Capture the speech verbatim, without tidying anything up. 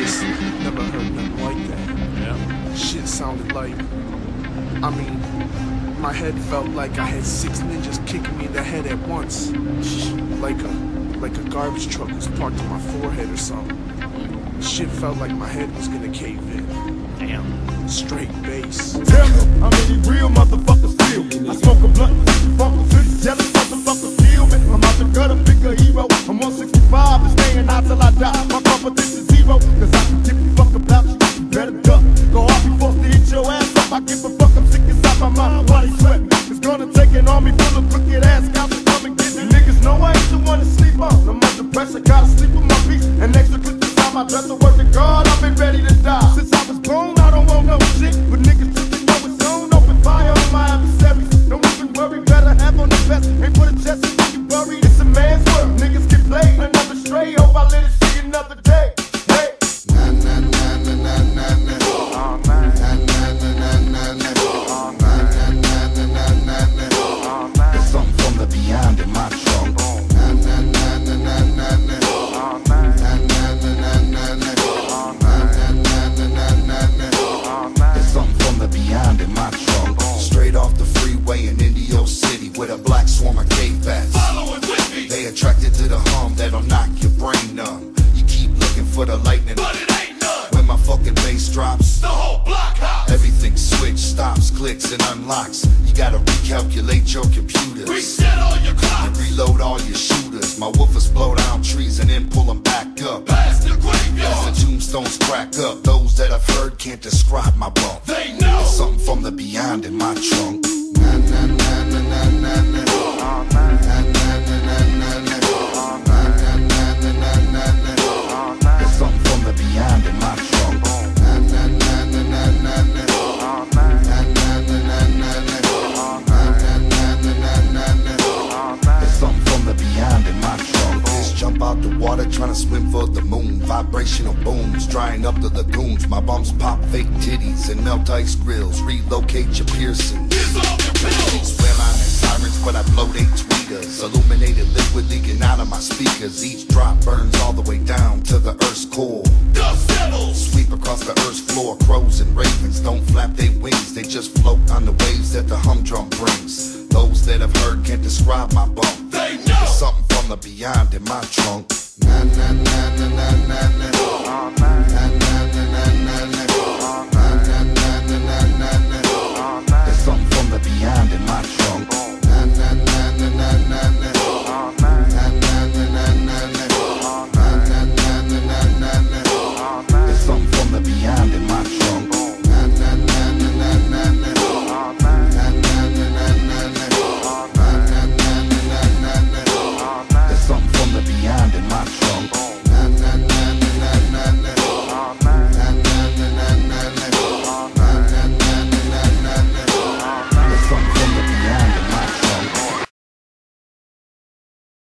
just never heard nothing like that. Yeah. Shit sounded like, I mean, my head felt like I had six ninjas kicking me in the head at once. Like a, like a garbage truck was parked on my forehead or something. Shit felt like my head was gonna cave in. Damn. Straight bass. Tell me how many real motherfuckers feel. I smoke a blunt, fuck a fifty, jealous motherfuckers kill me. I'm out the gutter, pick a hero. I'm one sixty-five and staying out till I die. My competition zero, cause I can tip you fuck about you. You better duck. Go off, you forced to hit your ass up. I give a fuck, I'm sick inside my mind. Why he sweat me? It's gonna take an army full of crooked ass cops to come and get me. Niggas know I ain't the one to sleep on. I'm under pressure, gotta sleep with my peace. And extra clip inside my dress, I work to God, I've been ready to die. Since I was born, I don't want no shit. But niggas took it know it's on. Open fire on my adversaries. Don't even worry, better have on the vest. Ain't for the chest until you buried. It's a man's world. Niggas get played, another stray. Hope I let it see another day. Hey. Na na na na na na na. Oh man. Na na na na na na. Oh man. Na na na na na na. Oh man. There's something from the beyond in my trunk. Na na na na na na na. Oh man. Na na na na na na. Oh man. Na na na na na. Oh man. There's something from the beyond in my trunk. Straight off the freeway in Indio City with a black swarm of cave bats. Following with me. They attracted to the hum that'll knock your brain numb. You keep looking for the lightning, but it ain't none. When my fucking bass drops, the whole block hops. Everything switch, stops, clicks, and unlocks. You gotta recalculate your computers. Reset all your clocks. And reload all your shooters. My woofers blow down trees and then pull them back up. Past the graveyard. As the tombstones crack up. Those that I've heard can't describe my bump. They know. There's something from the beyond in my trunk. Na na na na na na na. Oh man. Na na na na na na. Oh man. Na na na na na na. Oh man. There's something from the beyond in my trunk. Na na na na na na na. Oh man. Na na na na na na. Oh man. Na na na na na na. Oh man. There's something from the beyond in my trunk. Just jump out the water trying to swim for the moon. Vibrational booms drying up the lagoons. My bums pop fake titties and melt ice grills. Relocate your piercings. Well, I'm in sirens, but I blow they tweeters. Illuminated liquid leaking out of my speakers. Each drop burns all the way down to the earth's core. Dust devils sweep across the earth's floor. Crows and ravens don't flap their wings. They just float on the waves that the humdrum brings. Those that have heard can't describe my bump. They know. There's something from the beyond in my trunk. Na na na na na na na. Oh man. Na na na na na na. Oh man. Na na na na na na. Oh man. There's something from the beyond in my trunk. Na na na na na na na. Oh man. Na na na na na na. Oh man. Na na na na na na. Oh man. There's something from the beyond in my trunk. Na na na na na na na. Oh man. Na na na na na na. Oh man. Na na na na na na. Oh man. There's something from the beyond in my trunk.